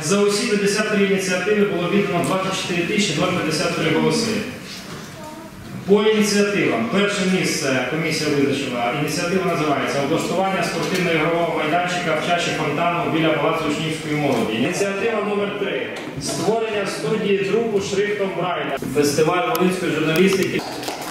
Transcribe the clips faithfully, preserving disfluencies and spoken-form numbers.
За усі п'ятдесят три ініціативи було віддано двадцять чотири тисячі п'ятдесят три голоси. По ініціативам. Перше місце комісія визначила. Ініціатива називається «Облаштування спортивно-ігрового майданчика в чаші фонтану біля Палацу учнівської молоді». Ініціатива номер три. Створення студії друку шрифтом Брайля. Фестиваль волинської журналістики.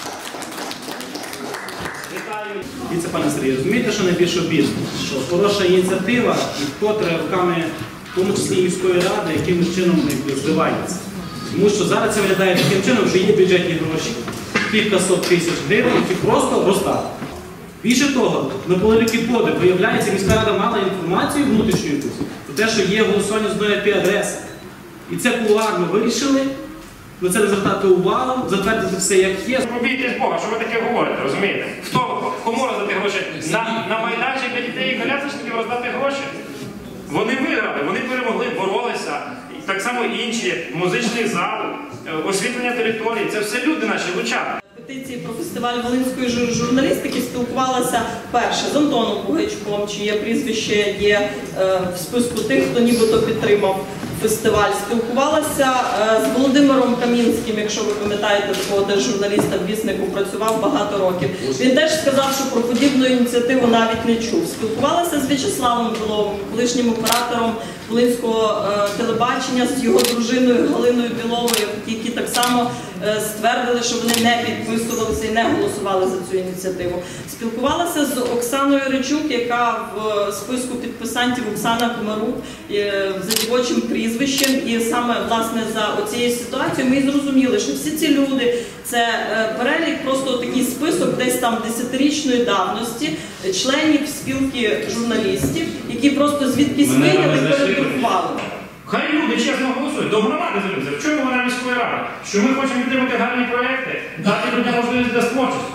Віце пане Сергій, розумієте, що найбільш обідно? Що хороша ініціатива і вкотре руками, в тому числі міської ради, якимось чином збивається. Тому що зараз це виглядає таким чином, що є бюджетні гроші, кількасот тисяч гривень, які просто роздали. Більше того, на великий подив виявляється, міська рада мала інформацію внутрішню якусь про те, що є голосування з одної ай пі адреси. І це кулуарно вирішили, на це не звертати увагу, затвердити все як є. Побійтесь Бога, що ви таке говорите, розумієте? Хто, кому роздати гроші? На, на майданчик для дітей і колясочників роздати гроші? Вони виграли, вони перемогли, боролися. Так само інші, музичний зал, освітлення території, це все люди наші, лучани. Петиції про фестиваль волинської журналістики спілкувалася перше з Антоном Пугачком, чиє прізвище є е, в списку тих, хто нібито підтримав фестиваль. Спілкувалася е, з Володимиром Камінським, якщо ви пам'ятаєте, такого теж журналіста в Віснику, працював багато років. Він теж сказав, що про подібну ініціативу навіть не чув. Спілкувалася з В'ячеславом Біловим, колишнім оператором волинського е, телебачення, з його дружиною Галиною Біловою, які так само е, ствердили, що вони не підписувалися і не голосували за цю ініціативу. Спілкувалася з Оксаною Ричук, яка в списку підписантів Оксана Комарук е, за дівочим прізвищем, і саме власне за оцією ситуацією ми зрозуміли, що всі ці люди – це е, перелік, просто такий список десь там десятирічної давності членів спілки журналістів, які просто звідкись вийняли і передрукували. Хай люди чесно голосують, до громади звернуться. В чому вона міської ради? Що ми хочемо підтримати гарні проекти, дати людям можливість для творчості.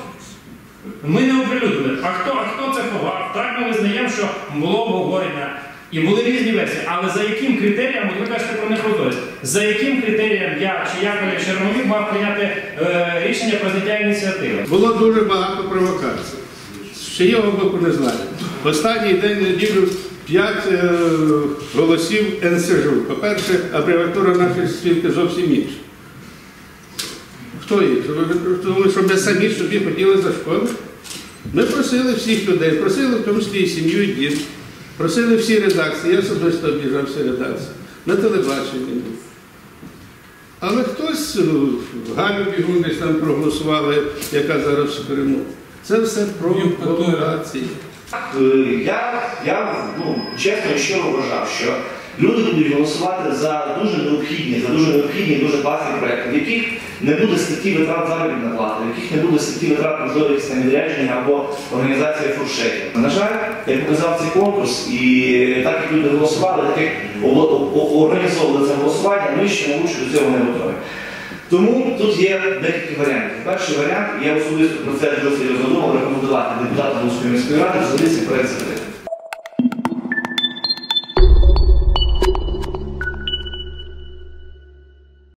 Ми не оприлюднили. А хто, а хто це ховав? Так ми визнаємо, що було обговорення. І були різні версії. Але за яким критерієм, от ви кажете про непрозорість, за яким критерієм я чи Яковлев Черновік мав прийняти е, рішення про зняття ініціативи? Було дуже багато провокацій. З чиєго боку не знаю. В останній день неділю п'ять е, голосів ен ес жу. По-перше, абревіатура нашої спілки зовсім інша. Хто їх? Тому що ми самі собі хотіли зашкодити. Ми просили всіх людей, просили в тому числі і сім'ю, і дім. Просили всі редакції, я особисто об'їжджав всі редакції, на телебаченні був. Але хтось, Галю Бігун десь там проголосували, яка зараз перемога. Це все провокації. Я, я ну, чесно і щиро вважав, що люди будуть голосувати за дуже необхідні, за дуже необхідні, дуже класні проекти, в яких не буде статті витрат заробітної плати, в яких не буде статті витрат можливості відрядження або організації фуршетів. На жаль, як показав цей конкурс, і так як люди голосували, так як організовували це голосування, ми ще, мабуть, до цього не готові. Тому тут є декілька варіантів. Перший варіант, я особисто про це дуже серйозно думав, рекомендувати депутатам Волинської міської ради взагалі цей проект закрити.